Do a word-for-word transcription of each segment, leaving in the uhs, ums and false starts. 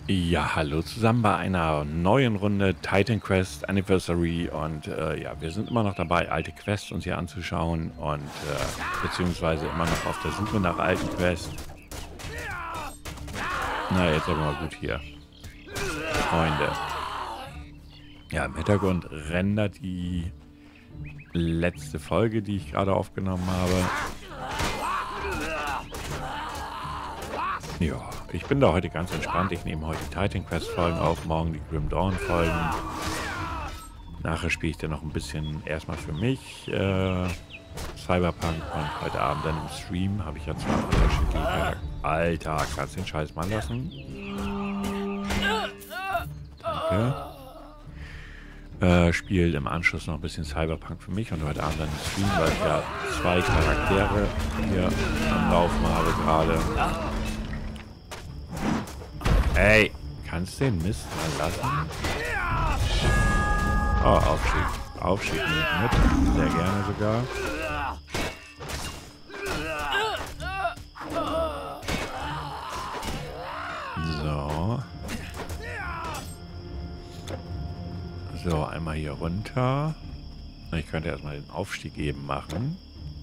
Ja, hallo zusammen bei einer neuen Runde Titan Quest Anniversary und äh, ja, wir sind immer noch dabei, alte Quests uns hier anzuschauen und äh, beziehungsweise immer noch auf der Suche nach alten Quests. Na, jetzt aber mal gut hier, Freunde. Ja, im Hintergrund rendert die letzte Folge, die ich gerade aufgenommen habe. Ja, ich bin da heute ganz entspannt. Ich nehme heute die Titan Quest Folgen auf, morgen die Grim Dawn Folgen. Nachher spiele ich dann noch ein bisschen erstmal für mich äh, Cyberpunk und heute Abend dann im Stream habe ich ja zwei unterschiedliche. Alter, kannst den Scheiß mal lassen? Danke. Äh, spielt im Anschluss noch ein bisschen Cyberpunk für mich und heute Abend dann im Stream, weil ich ja zwei Charaktere hier am Laufen habe gerade. Ey, kannst du den Mist mal lassen? Oh, Aufstieg. Aufstieg mit. Sehr gerne sogar. So. So, einmal hier runter. Ich könnte erstmal den Aufstieg eben machen.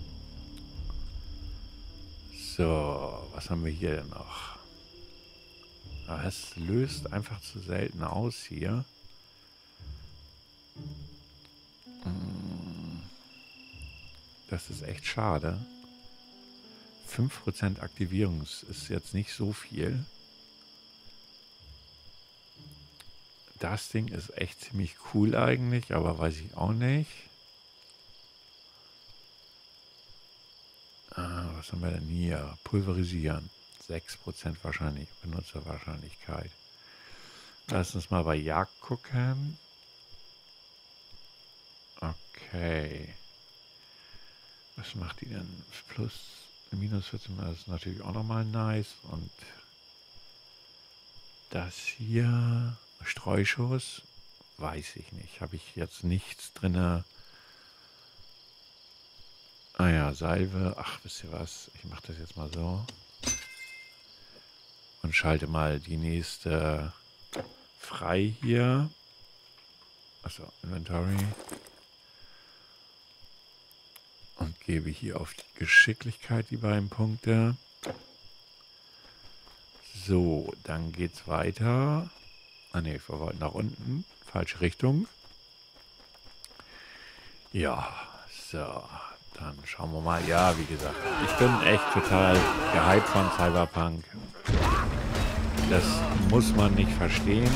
So, was haben wir hier denn noch? Ah, es löst einfach zu selten aus hier. Das ist echt schade. fünf Prozent Aktivierung ist jetzt nicht so viel. Das Ding ist echt ziemlich cool eigentlich, aber weiß ich auch nicht. Ah, was haben wir denn hier? Pulverisieren. sechs Prozent wahrscheinlich, Benutzerwahrscheinlichkeit. Lass uns mal bei Jagd gucken. Okay. Was macht die denn? Plus, minus vierzehn, das ist natürlich auch nochmal nice. Und das hier, Streuschuss, weiß ich nicht. Habe ich jetzt nichts drin. Ah ja, Salve. Ach, wisst ihr was? Ich mache das jetzt mal so. Und schalte mal die nächste frei hier. Achso, Inventory. Und gebe hier auf die Geschicklichkeit die beiden Punkte. So, dann geht's weiter. Ah ne, wir wollten nach unten. Falsche Richtung. Ja, so. Dann schauen wir mal. Ja, wie gesagt, ich bin echt total gehypt von Cyberpunk. Das muss man nicht verstehen.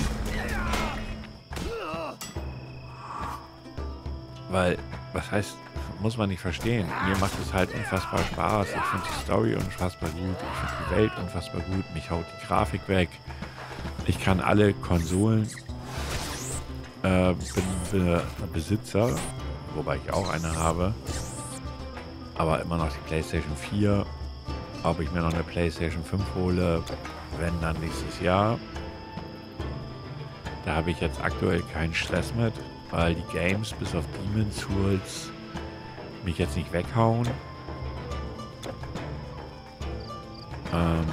Weil, was heißt, muss man nicht verstehen. Mir macht es halt unfassbar Spaß. Ich finde die Story unfassbar gut. Ich finde die Welt unfassbar gut. Mich haut die Grafik weg. Ich kann alle Konsolen äh, bin, bin Besitzer, wobei ich auch eine habe. Aber immer noch die PlayStation vier. Ob ich mir noch eine PlayStation fünf hole, wenn dann nächstes Jahr. Da habe ich jetzt aktuell keinen Stress mit, weil die Games bis auf Demon's Souls mich jetzt nicht weghauen. Ähm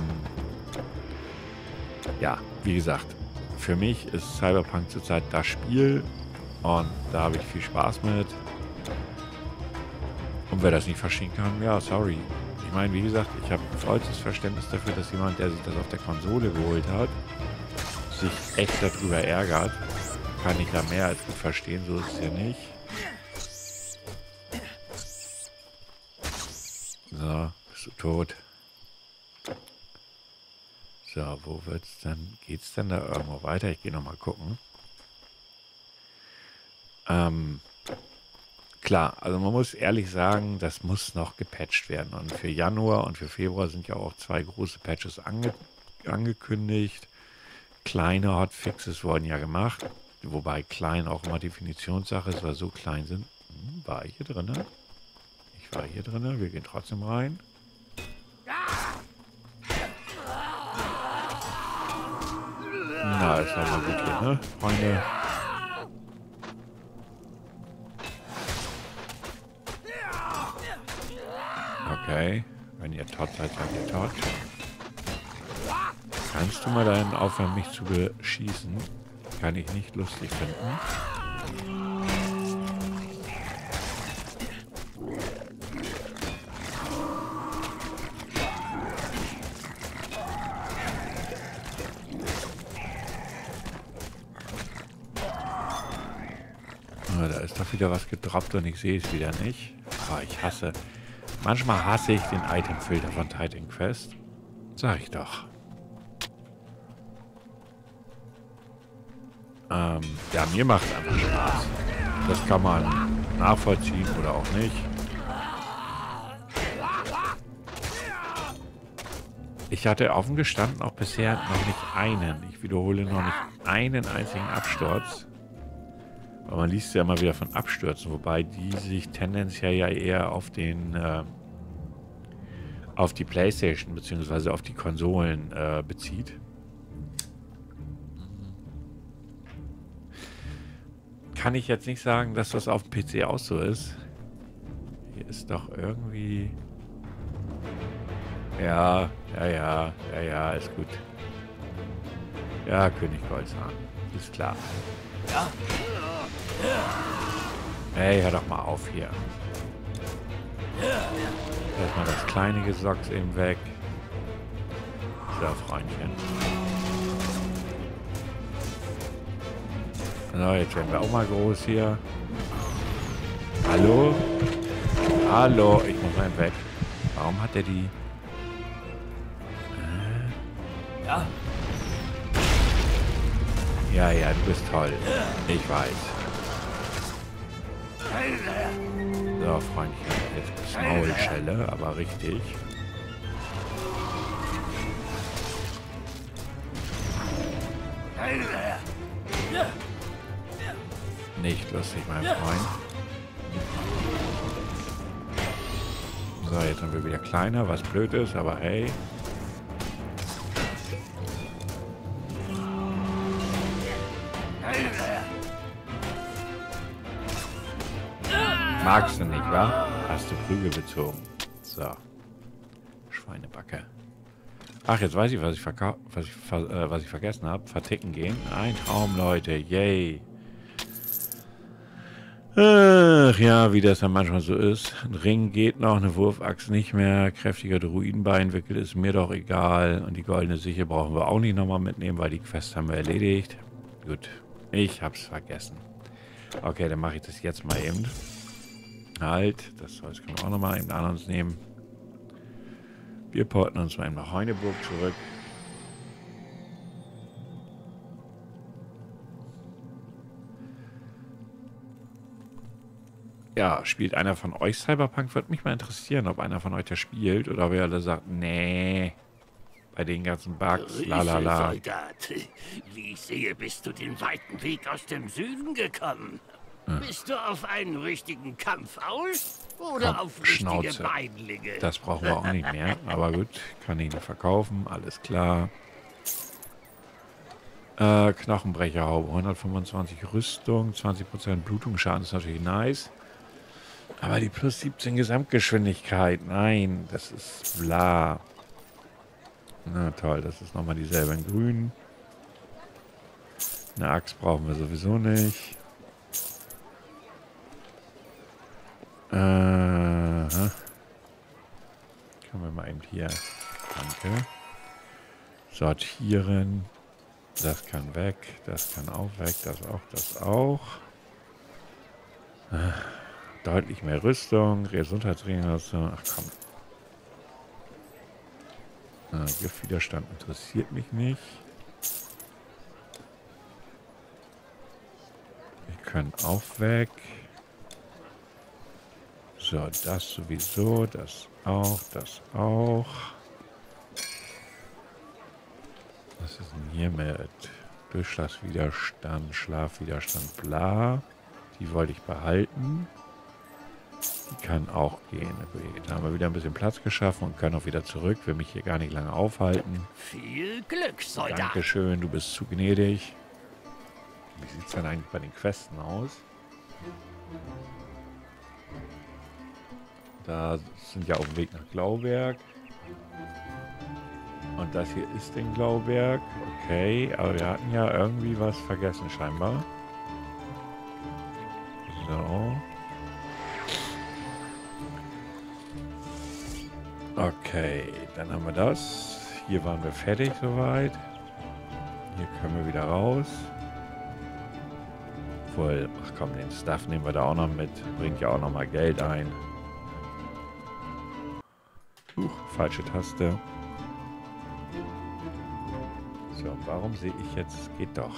ja, wie gesagt, für mich ist Cyberpunk zurzeit das Spiel und da habe ich viel Spaß mit. Und wer das nicht verstehen kann, ja, sorry. Ich meine, wie gesagt, ich habe vollstes Verständnis dafür, dass jemand, der sich das auf der Konsole geholt hat, sich echt darüber ärgert. Kann ich da mehr als gut verstehen, so ist es ja nicht. So, bist du tot? So, wo wird's denn? Geht's denn da irgendwo weiter? Ich gehe nochmal gucken. Ähm, klar, also man muss ehrlich sagen, das muss noch gepatcht werden. Und für Januar und für Februar sind ja auch zwei große Patches ange angekündigt. Kleine Hotfixes wurden ja gemacht. Wobei klein auch immer Definitionssache ist, weil so klein sind. Hm, war ich hier drin? Ich war hier drin. Wir gehen trotzdem rein. Na, ist doch mal gut hier, ne, Freunde? Okay. Wenn ihr tot seid, seid ihr tot. Kannst du mal dann aufhören, mich zu beschießen? Kann ich nicht lustig finden. Oh, da ist doch wieder was gedroppt und ich sehe es wieder nicht. Oh, ich hasse... Manchmal hasse ich den Itemfilter von Titan Quest. Sag ich doch. Ähm, ja, mir macht es einfach Spaß. Das kann man nachvollziehen oder auch nicht. Ich hatte offen gestanden auch bisher noch nicht einen. Ich wiederhole noch nicht einen einzigen Absturz. Aber man liest ja immer wieder von Abstürzen, wobei die sich tendenziell ja eher auf den äh, auf die PlayStation bzw. auf die Konsolen äh, bezieht. Kann ich jetzt nicht sagen, dass das auf dem P C auch so ist. Hier ist doch irgendwie... Ja, ja, ja, ja, ja, ist gut. Ja, König Goldzahn. Ist klar. Ja. Hey, hör doch mal auf hier. Erstmal das kleine Gesocks eben weg. So, Freundchen. So, jetzt werden wir auch mal groß hier. Hallo? Hallo, ich muss mal weg. Warum hat er die... Äh? Ja? Ja, ja, du bist toll. Ich weiß. So, Freundchen. Jetzt ist Maulschelle, aber richtig. Nicht lustig, mein Freund. So, jetzt sind wir wieder kleiner, was blöd ist, aber hey. Magst du nicht, wa? Hast du Prügel bezogen. So. Schweinebacke. Ach, jetzt weiß ich, was ich, was ich, ver äh, was ich vergessen habe. Verticken gehen. Ein Traum, Leute. Yay. Ach ja, wie das dann manchmal so ist. Ein Ring geht noch, eine Wurfachs nicht mehr. Kräftiger Druidenbein wickelt, ist mir doch egal. Und die goldene Sichel brauchen wir auch nicht nochmal mitnehmen, weil die Quest haben wir erledigt. Gut, ich hab's vergessen. Okay, dann mache ich das jetzt mal eben. Halt, das Holz können wir auch nochmal eben an uns nehmen. Wir porten uns mal eben nach Heuneburg zurück. Ja, spielt einer von euch Cyberpunk? Würde mich mal interessieren, ob einer von euch das spielt oder ob ihr alle sagt, nee, bei den ganzen Bugs, lalala. Soldat, wie ich sehe, bist du den weiten Weg aus dem Süden gekommen. Hm. Bist du auf einen richtigen Kampf aus oder Komm, auf richtige Schnauze. Beinlinge? Das brauchen wir auch nicht mehr, aber gut, kann ich nicht verkaufen, alles klar. Äh, Knochenbrecherhaube, hundertfünfundzwanzig Rüstung, zwanzig Prozent Blutungsschaden ist natürlich nice. Aber die plus siebzehn Gesamtgeschwindigkeit, nein, das ist bla. Na toll, das ist nochmal dieselbe in grün. Eine Axt brauchen wir sowieso nicht. Äh, können wir mal eben hier, danke, sortieren. Das kann weg, das kann auch weg, das auch, das auch. Äh, deutlich mehr Rüstung, Gesundheitsregeneration, ach komm. Äh, Giftwiderstand interessiert mich nicht. Wir können auch weg. So, das sowieso, das auch, das auch. Was ist denn hier mit Durchschlagswiderstand, Schlafwiderstand, bla. Die wollte ich behalten. Die kann auch gehen. Da haben wir wieder ein bisschen Platz geschaffen und können auch wieder zurück. Will mich hier gar nicht lange aufhalten. Viel Glück, Soldat. Dankeschön, du bist zu gnädig. Wie sieht es denn eigentlich bei den Questen aus? Da sind ja auf dem Weg nach Glauberg. Und das hier ist den Glauberg. Okay, aber wir hatten ja irgendwie was vergessen scheinbar. So. Okay, dann haben wir das. Hier waren wir fertig soweit. Hier können wir wieder raus. Obwohl, ach komm, den Stuff nehmen wir da auch noch mit. Bringt ja auch noch mal Geld ein. Huch, falsche Taste. So, warum sehe ich jetzt? Es geht doch.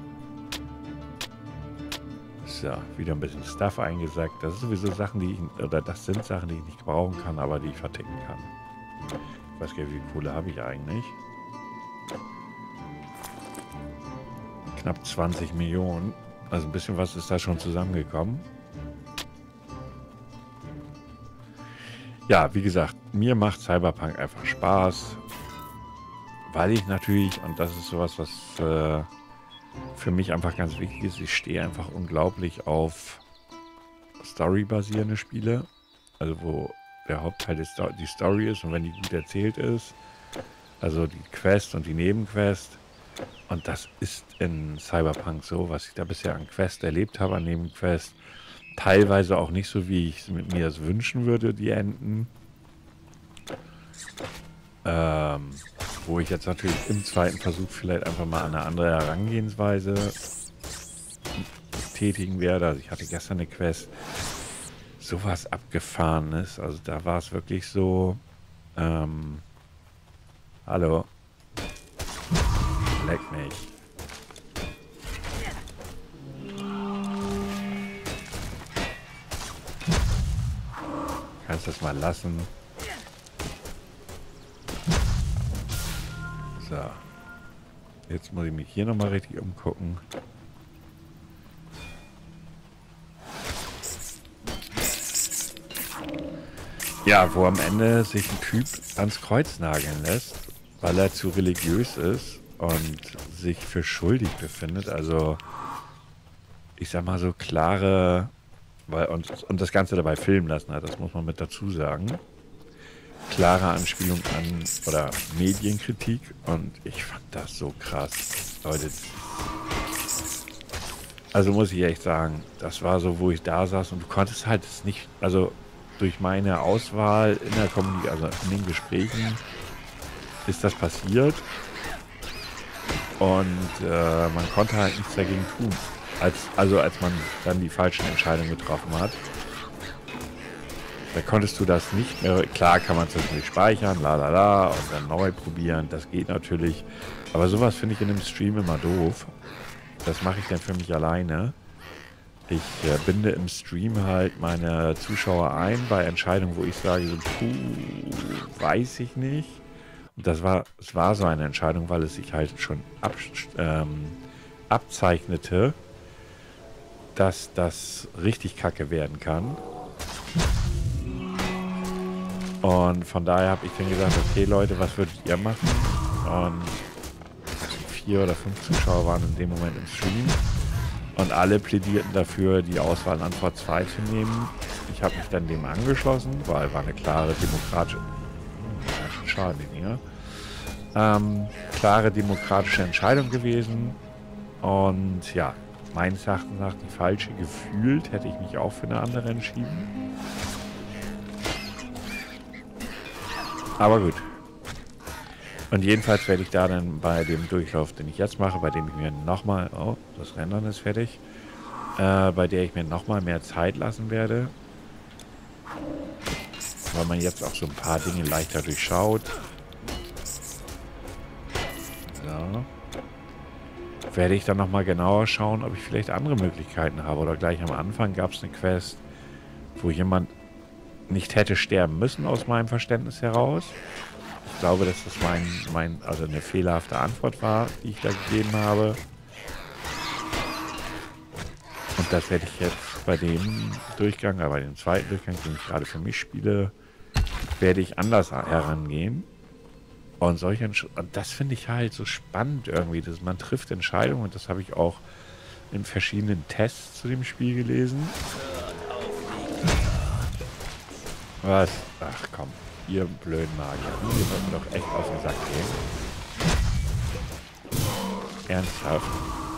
So, wieder ein bisschen Stuff eingesackt. Das ist sowieso Sachen, die ich, oder das sind Sachen, die ich nicht gebrauchen kann, aber die ich verticken kann. Ich weiß gar nicht, wie viel Kohle habe ich eigentlich. Knapp zwanzig Millionen. Also ein bisschen was ist da schon zusammengekommen. Ja, wie gesagt, mir macht Cyberpunk einfach Spaß. Weil ich natürlich, und das ist sowas, was äh, für mich einfach ganz wichtig ist, ich stehe einfach unglaublich auf Story-basierende Spiele. Also wo der Hauptteil des Sto- die Story ist und wenn die gut erzählt ist. Also die Quest und die Nebenquest. Und das ist in Cyberpunk so, was ich da bisher an Quest erlebt habe, an Nebenquest. Teilweise auch nicht so, wie ich mit mir das wünschen würde, die Enden. Ähm, wo ich jetzt natürlich im zweiten Versuch vielleicht einfach mal eine andere Herangehensweise tätigen werde. Also ich hatte gestern eine Quest, sowas Abgefahrenes. Also da war es wirklich so, ähm, hallo, leck mich. Kannst das mal lassen. So. Jetzt muss ich mich hier nochmal richtig umgucken. Ja, wo am Ende sich ein Typ ans Kreuz nageln lässt, weil er zu religiös ist und sich für schuldig befindet. Also, ich sag mal so klare, weil und, und das Ganze dabei filmen lassen hat, das muss man mit dazu sagen. Klare Anspielung an oder Medienkritik und ich fand das so krass, Leute. Also muss ich echt sagen, das war so, wo ich da saß und du konntest halt es nicht, also durch meine Auswahl in der Kommunikation, also in den Gesprächen ist das passiert und äh, man konnte halt nichts dagegen tun, als, also als man dann die falschen Entscheidungen getroffen hat. Da konntest du das nicht mehr, klar kann man es natürlich speichern, la la la, und dann neu probieren, das geht natürlich. Aber sowas finde ich in einem Stream immer doof. Das mache ich dann für mich alleine. Ich äh, binde im Stream halt meine Zuschauer ein bei Entscheidungen, wo ich sage, so, puh, weiß ich nicht. Und das war, es war so eine Entscheidung, weil es sich halt schon ab, ähm, abzeichnete, dass das richtig kacke werden kann. Und von daher habe ich dann gesagt, okay Leute, was würdet ihr machen? Und vier oder fünf Zuschauer waren in dem Moment im Stream. Und alle plädierten dafür, die Auswahl in Antwort zwei zu nehmen. Ich habe mich dann dem angeschlossen, weil war eine klare demokratische... Hm, schade, die Dinger. Ähm, klare demokratische Entscheidung gewesen. Und ja, meines Erachtens nach die falsche gefühlt, hätte ich mich auch für eine andere entschieden. Aber gut. Und jedenfalls werde ich da dann bei dem Durchlauf, den ich jetzt mache, bei dem ich mir nochmal, oh, das Rendern ist fertig, äh, bei der ich mir nochmal mehr Zeit lassen werde, weil man jetzt auch so ein paar Dinge leichter durchschaut. So. Werde ich dann nochmal genauer schauen, ob ich vielleicht andere Möglichkeiten habe. Oder gleich am Anfang gab es eine Quest, wo jemand nicht hätte sterben müssen, aus meinem Verständnis heraus. Ich glaube, dass das mein, mein, also eine fehlerhafte Antwort war, die ich da gegeben habe. Und das werde ich jetzt bei dem Durchgang, aber bei dem zweiten Durchgang, den ich gerade für mich spiele, werde ich anders herangehen. Und solche Entsch- und das finde ich halt so spannend irgendwie, dass man trifft Entscheidungen, und das habe ich auch in verschiedenen Tests zu dem Spiel gelesen. Was? Ach komm. ihr blöden Magier. Ihr wollt mir doch echt auf den Sack gehen. Ernsthaft.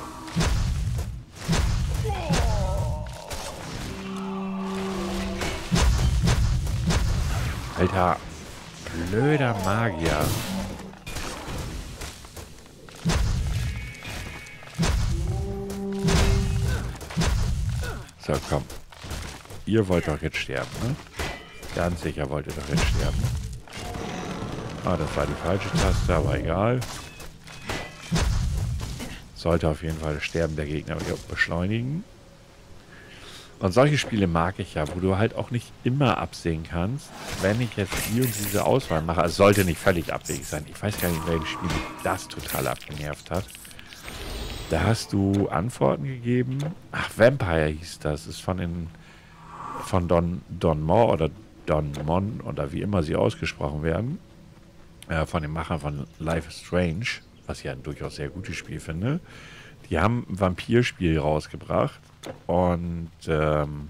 Alter, blöder Magier. So, komm. Ihr wollt doch jetzt sterben, ne? Ganz sicher wollt ihr doch jetzt sterben. Ah, das war die falsche Taste, aber egal. Sollte auf jeden Fall das Sterben der Gegner beschleunigen. Und solche Spiele mag ich ja, wo du halt auch nicht immer absehen kannst, wenn ich jetzt die und diese Auswahl mache. Also sollte nicht völlig abwegig sein. Ich weiß gar nicht, welches Spiel das total abgenervt hat. Da hast du Antworten gegeben. Ach, Vampire hieß das. Ist von den von Don, Don Moore oder Don Mon oder wie immer sie ausgesprochen werden. Äh, von den Machern von Life is Strange, was ich ja ein durchaus sehr gutes Spiel finde. Die haben ein Vampirspiel rausgebracht. Und ähm,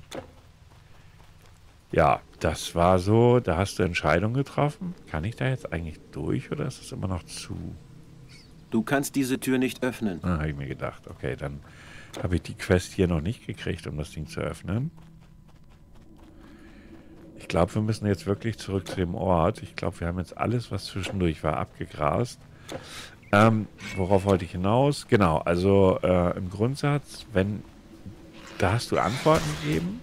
ja, das war so, da hast du Entscheidungen getroffen. Kann ich da jetzt eigentlich durch oder ist es immer noch zu? Du kannst diese Tür nicht öffnen. Ah, habe ich mir gedacht. Okay, dann habe ich die Quest hier noch nicht gekriegt, um das Ding zu öffnen. Ich glaube, wir müssen jetzt wirklich zurück zu dem Ort. Ich glaube, wir haben jetzt alles, was zwischendurch war, abgegrast. Ähm, worauf wollte ich hinaus? Genau, also äh, im Grundsatz, wenn da hast du Antworten gegeben,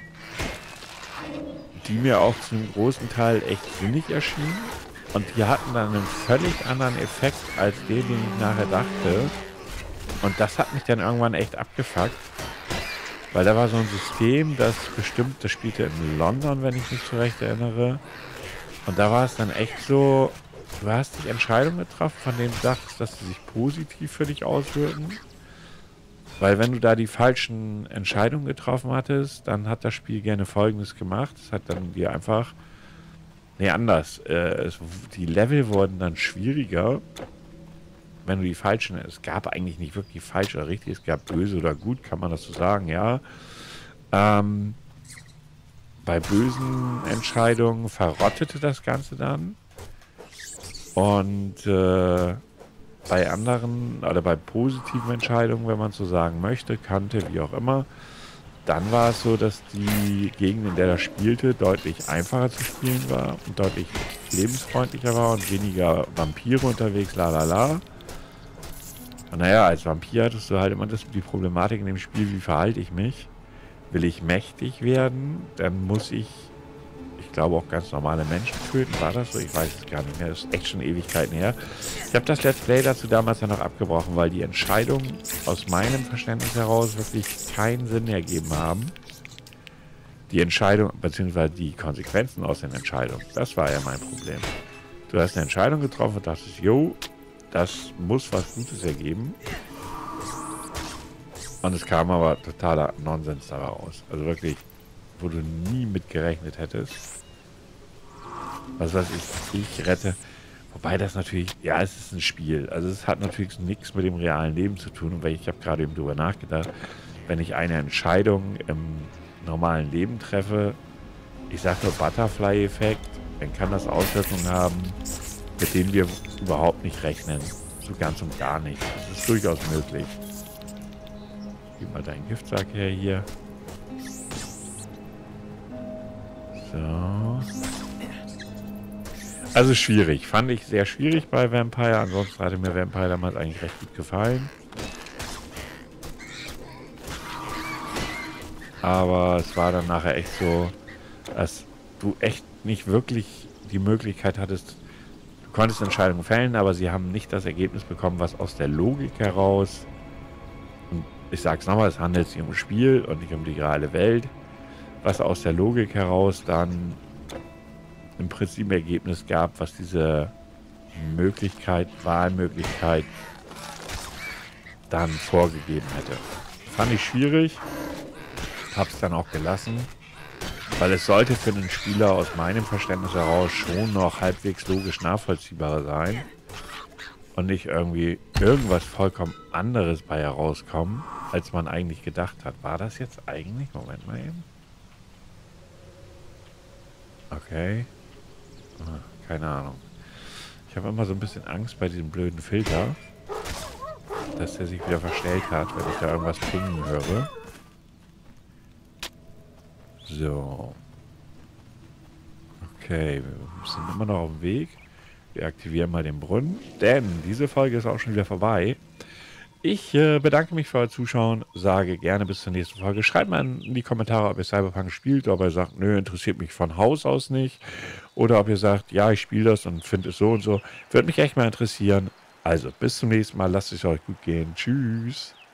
die mir auch zum großen Teil echt sinnig erschienen. Und die hatten dann einen völlig anderen Effekt als den, den ich nachher dachte. Und das hat mich dann irgendwann echt abgefuckt. Weil da war so ein System, das bestimmt, das spielte in London, wenn ich mich zurecht erinnere. Und da war es dann echt so, du hast dich Entscheidungen getroffen, von denen du dachtest, dass sie sich positiv für dich auswirken. Weil wenn du da die falschen Entscheidungen getroffen hattest, dann hat das Spiel gerne Folgendes gemacht. Es hat dann dir einfach... Nee, anders. Äh, es, die Level wurden dann schwieriger, wenn du die falschen... Es gab eigentlich nicht wirklich falsch oder richtig. Es gab böse oder gut, kann man das so sagen, ja. Ähm, bei bösen Entscheidungen verrottete das Ganze dann. Und... Äh, bei anderen oder bei positiven Entscheidungen, wenn man so sagen möchte, kannte, wie auch immer, dann war es so, dass die Gegend, in der das spielte, deutlich einfacher zu spielen war und deutlich lebensfreundlicher war und weniger Vampire unterwegs, la la la. Und naja, als Vampir hattest du halt immer das, die Problematik in dem Spiel, wie verhalte ich mich? Will ich mächtig werden? Dann muss ich, ich glaube auch ganz normale Menschen töten. War das so? Ich weiß es gar nicht mehr. Das ist echt schon Ewigkeiten her. Ich habe das Let's Play dazu damals ja noch abgebrochen, weil die Entscheidungen aus meinem Verständnis heraus wirklich keinen Sinn ergeben haben. Die Entscheidung, beziehungsweise die Konsequenzen aus den Entscheidungen. Das war ja mein Problem. Du hast eine Entscheidung getroffen und dachtest, jo, das muss was Gutes ergeben. Und es kam aber totaler Nonsens daraus. Also wirklich, wo du nie mit gerechnet hättest. Was weiß ich, ich rette. Wobei das natürlich, ja, es ist ein Spiel. Also es hat natürlich nichts mit dem realen Leben zu tun. Und weil ich habe gerade eben drüber nachgedacht, wenn ich eine Entscheidung im normalen Leben treffe, ich sage nur Butterfly-Effekt, dann kann das Auswirkungen haben, mit denen wir überhaupt nicht rechnen. So ganz und gar nicht. Das ist durchaus möglich. Gib mal deinen Giftsack her hier. So. Also schwierig. Fand ich sehr schwierig bei Vampire. Ansonsten hatte mir Vampire damals eigentlich recht gut gefallen. Aber es war dann nachher echt so, dass du echt nicht wirklich die Möglichkeit hattest, du konntest Entscheidungen fällen, aber sie haben nicht das Ergebnis bekommen, was aus der Logik heraus, und ich sag's nochmal, es handelt sich um ein Spiel und nicht um die reale Welt, was aus der Logik heraus dann im Prinzip ein Ergebnis gab, was diese Möglichkeit, Wahlmöglichkeit dann vorgegeben hätte. Fand ich schwierig, hab's dann auch gelassen, weil es sollte für einen Spieler aus meinem Verständnis heraus schon noch halbwegs logisch nachvollziehbar sein und nicht irgendwie irgendwas vollkommen anderes bei herauskommen, als man eigentlich gedacht hat. War das jetzt eigentlich? Moment mal eben. Okay. Keine Ahnung. Ich habe immer so ein bisschen Angst bei diesem blöden Filter, dass der sich wieder verstellt hat, wenn ich da irgendwas pingen höre. So. Okay, wir sind immer noch auf dem Weg. Wir aktivieren mal den Brunnen, denn diese Folge ist auch schon wieder vorbei. Ich äh, bedanke mich für euer Zuschauen, sage gerne bis zur nächsten Folge. Schreibt mal in die Kommentare, ob ihr Cyberpunk spielt, ob ihr sagt, nö, interessiert mich von Haus aus nicht. Oder ob ihr sagt, ja, ich spiele das und finde es so und so. Würde mich echt mal interessieren. Also, bis zum nächsten Mal. Lasst es euch gut gehen. Tschüss.